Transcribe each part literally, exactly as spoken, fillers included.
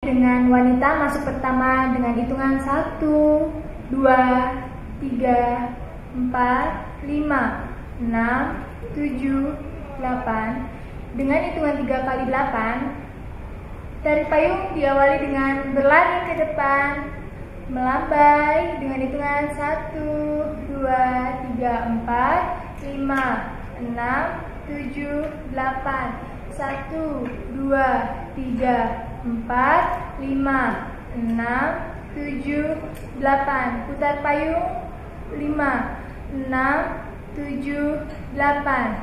Dengan wanita masuk pertama dengan hitungan satu, dua, tiga, empat, lima, enam, tujuh, delapan. Dengan hitungan tiga kali delapan, tari payung diawali dengan berlari ke depan, melambai dengan hitungan satu, dua, tiga, empat, lima, enam, tujuh, delapan. satu, dua, tiga, empat, lima, enam, tujuh, delapan. Putar payung. lima, enam, tujuh, delapan.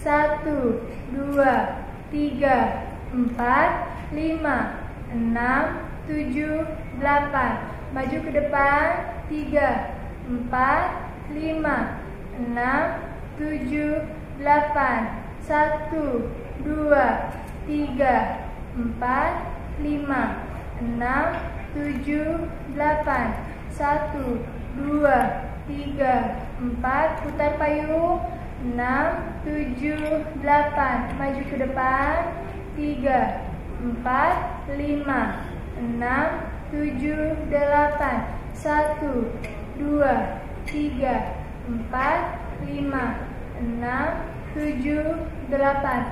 satu, dua, tiga, empat, lima, enam, tujuh, delapan. Maju ke depan. tiga, empat, lima, enam, tujuh, delapan. satu, dua, tiga, empat, lima, enam, tujuh, delapan. satu, dua, tiga, empat. Putar payung. enam, tujuh, delapan. Maju ke depan. tiga, empat, lima, enam, tujuh, delapan. satu, dua, tiga, empat, lima, enam, tujuh, delapan.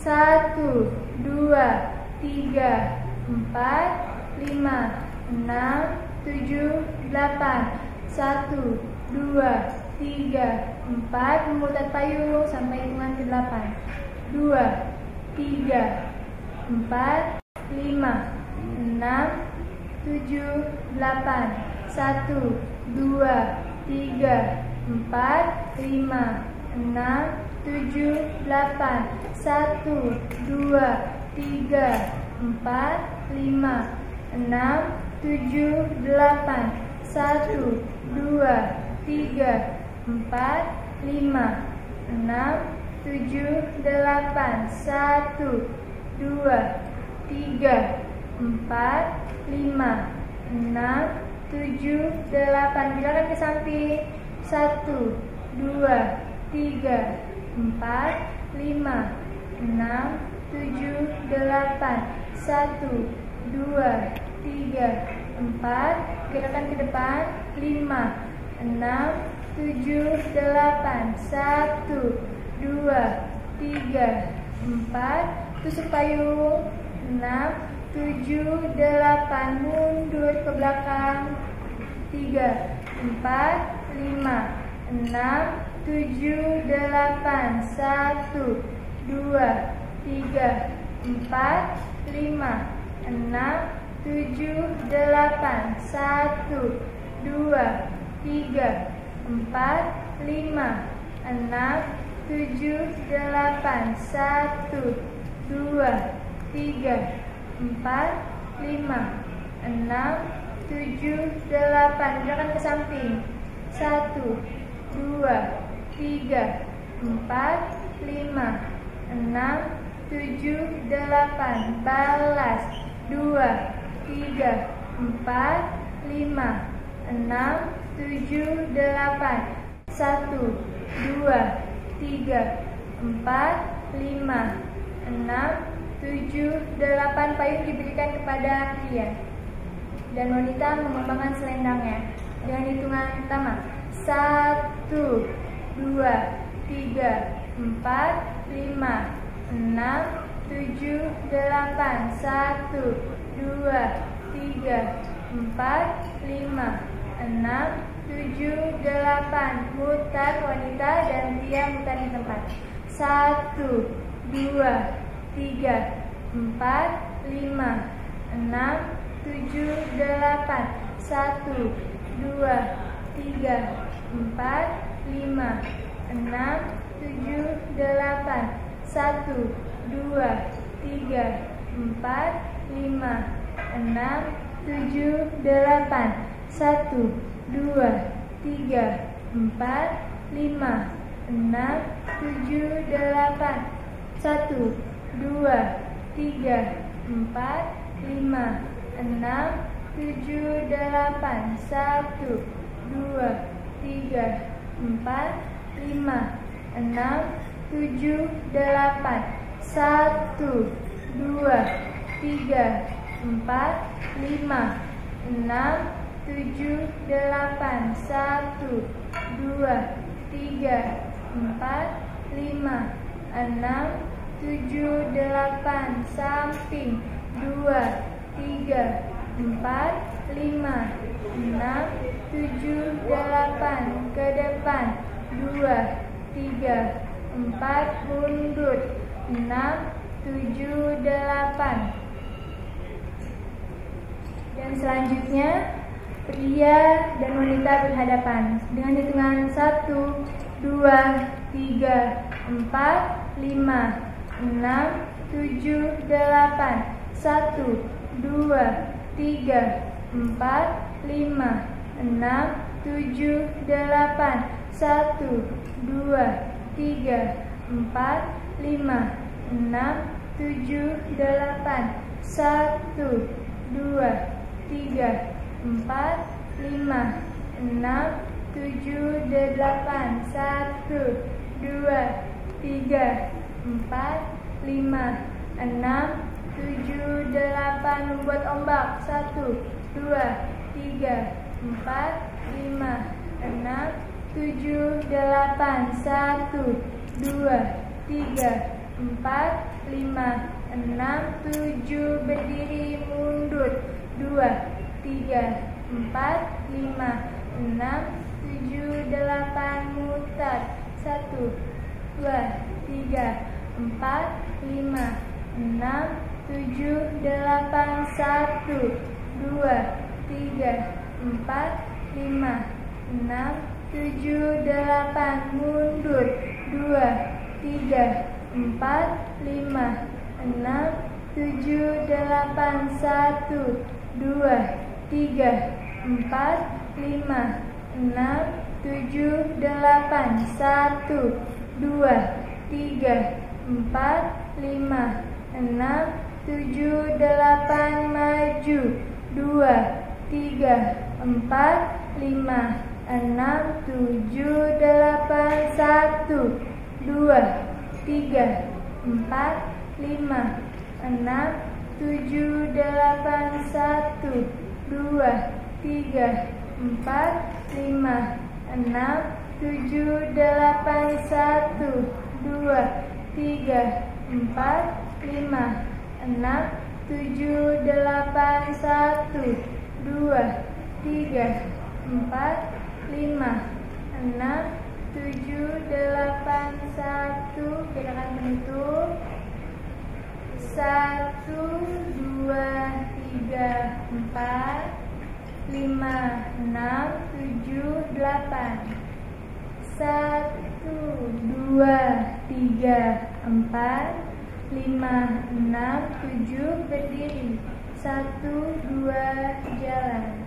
satu, dua, tiga, empat, lima, enam, tujuh, delapan. satu, dua, tiga, empat. Memutar payung sampai hitungan ke delapan. dua, tiga, empat, lima, enam, tujuh, delapan. satu, dua, tiga, empat, lima, enam, tujuh, delapan. satu, dua, tiga, empat, lima, enam, tujuh, delapan. satu, dua, tiga, empat, lima, enam, tujuh, delapan. satu, dua, tiga, empat, lima, enam, tujuh, delapan. Gerakan ke samping. satu, dua, tiga, empat, lima, enam, tujuh, delapan. satu, dua, tiga, empat. Gerakan ke depan. lima, enam, tujuh, delapan. satu, dua, tiga, empat. Tusuk payung. enam, tujuh, delapan. Mundur ke belakang. tiga, empat, lima, enam, tujuh, delapan. satu, dua, tiga, empat, lima, enam, tujuh, delapan. satu, dua, tiga, empat, lima, enam, tujuh, delapan. satu, dua, tiga, empat, lima, enam, tujuh, delapan. Gerakan ke samping. satu, dua, tiga, empat, lima, enam, tujuh, delapan. Balas. dua, tiga, empat, lima, enam, tujuh, delapan. satu, dua, tiga, empat, lima, enam, tujuh, delapan. Payung diberikan kepada pria dan wanita mengembangkan selendangnya dengan hitungan pertama. satu, dua, tiga, empat, lima, enam, tujuh, delapan. satu, dua, tiga, empat, lima, enam, tujuh, delapan. Mutar wanita dan pria mutar di tempat. satu, dua, tiga, empat, lima, enam, tujuh, delapan. satu, dua, tiga, empat, lima, enam, tujuh, delapan. satu, dua, tiga, empat, lima, enam, tujuh, delapan. satu, dua, tiga, empat, lima, enam, tujuh, delapan. satu, dua, tiga, empat, lima, enam, tujuh, delapan. satu, dua, tiga, empat, lima, enam, tujuh, delapan. satu, dua, tiga, empat, lima, enam, tujuh, delapan, satu, dua, tiga, empat, lima, enam, tujuh, delapan, samping, dua, tiga, empat, lima, enam, tujuh, delapan, ke depan, dua, tiga, empat, mundur, enam, tujuh, delapan. Dan selanjutnya pria dan wanita berhadapan dengan hitungan satu, dua, tiga, empat, lima, enam, tujuh, delapan, satu, dua, tiga, empat, lima, enam, tujuh, delapan, satu, dua, tiga, empat, lima, enam, tujuh, delapan, satu, dua, tiga, empat, lima, enam, tujuh, delapan, satu, dua, tiga, empat, lima, enam, tujuh, delapan, membuat ombak, satu, dua, tiga, empat, lima, enam, tujuh, delapan, satu, dua, tiga, empat, lima, enam, tujuh, berdiri, mundur, dua, tiga, empat, lima, enam, tujuh, delapan, mutar, satu, dua, tiga, empat, lima, enam, tujuh, delapan, satu, dua, tiga, empat, lima, enam, tujuh, delapan, mundur, dua, tiga, empat, lima, enam, tujuh, delapan, satu, dua, tiga, empat, lima, enam, tujuh, delapan, satu, dua, tiga, empat, lima, enam, tujuh, delapan, maju, dua, tiga, empat, lima, enam, tujuh, delapan, satu, dua, tiga, empat, lima, enam, tujuh, delapan, satu, dua, tiga, empat, lima, enam, tujuh, delapan, satu, dua, tiga, empat, lima, enam, tujuh, delapan, satu, dua, tiga, empat, lima, enam, tujuh, delapan, satu, gerakan penutup, satu, dua, tiga, empat, lima, enam, tujuh, delapan, satu, dua, tiga, empat, lima, enam, tujuh, berdiri, satu, dua, jalan.